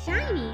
Shiny.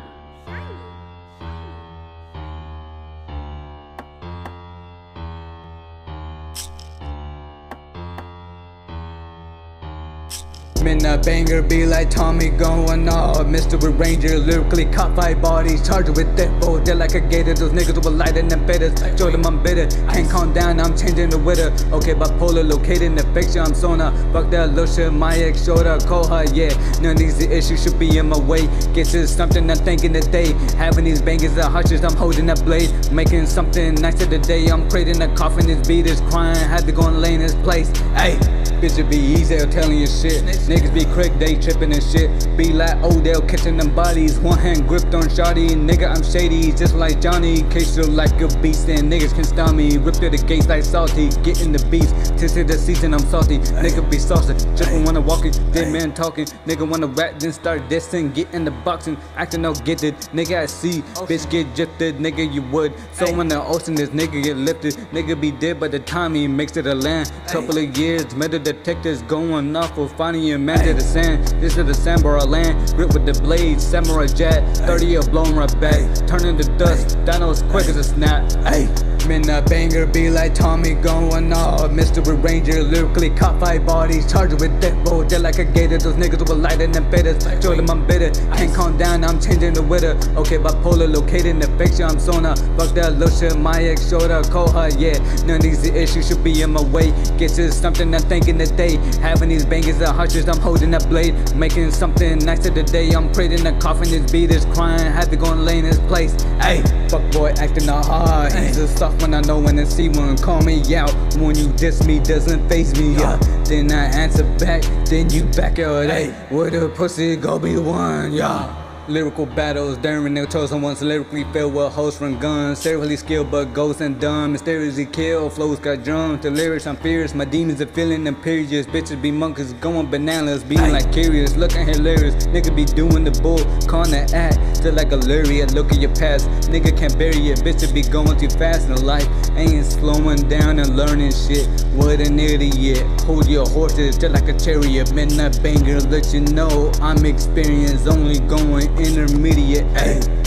In a banger, be like Tommy going off. Mystery Ranger, lyrically caught 5 bodies, charged with deathrow. They're like a gator, those niggas with light and them feathers. Show them I'm bitter, can't calm down, I'm changing the witter. Okay, bipolar, locating the picture, I'm sonar. Fuck that little shit, my ex showed her, call her, yeah. None of these issues should be in my way. Get to something I'm thinking today. Having these bangers and hushes, I'm holding that blade. Making something nice of the day, I'm creating a coffin, this beat is crying. Had to go and lay in this place, hey. Bitch, it be easy, I'm telling you shit. Niggas be quick, they trippin' and shit. Be like Odell, catching them bodies. One hand gripped on shotty. Nigga, I'm shady, just like Johnny. Case you like a beast, and niggas can stop me. Rip through the gates like salty. Getting the beats, tasted the season, I'm salty. Nigga be saucy, trippin' wanna walk it. Dead man talking. Nigga wanna rap, then start dissing. Get in the boxing, acting all gifted. Nigga, I see, bitch get drifted. Nigga, you would. So when the ocean, this nigga get lifted. Nigga be dead by the time he makes it a land. Couple of years, metal detectives going off for finding your man to the sand. This is the samurai land, grip with the blade, samurai jet. 30 of blown right back, turning to dust. Dinos quick as a snap. Hey. In a banger, be like Tommy going off. Mystery Ranger, lyrically caught 5 bodies, charged with deathrow. They're like a gator, those niggas with light and them feathers. Show them I'm bitter, can't calm down, I'm changing the witter. Okay, bipolar, locating the picture, I'm sonar. Fuck that little shit, my ex showed her, call her, yeah. None of these issues should be in my way. Get to something I'm thinking today. Having these bangers and hushes, I'm holding that blade. Making something nice of the day, I'm creating a coffin, this beat is crying. Had to go and lay in this place, hey. Fuck boy, acting all hard, he's a soft when I know when I see one. Call me out when you diss me, doesn't faze me, yeah. Then I answer back, then you back out, hey. Where the pussy go be the one, yeah. Lyrical battles, daring their chosen ones lyrically filled with hosts from guns. Seriously skilled but ghosts and dumb. Mysteriously kill, flows got drums. The lyrics I'm fierce, my demons are feeling imperious. Bitches be monkeys going bananas, being like curious, looking hilarious. Nigga be doing the bull, calling the act, still like a lyric. Look at your past, nigga can't bury it. Bitches be going too fast in life, ain't slowing down and learning shit. What an idiot, hold your horses just like a chariot. Midnight banger, let you know I'm experienced, only going intermediate, ayy.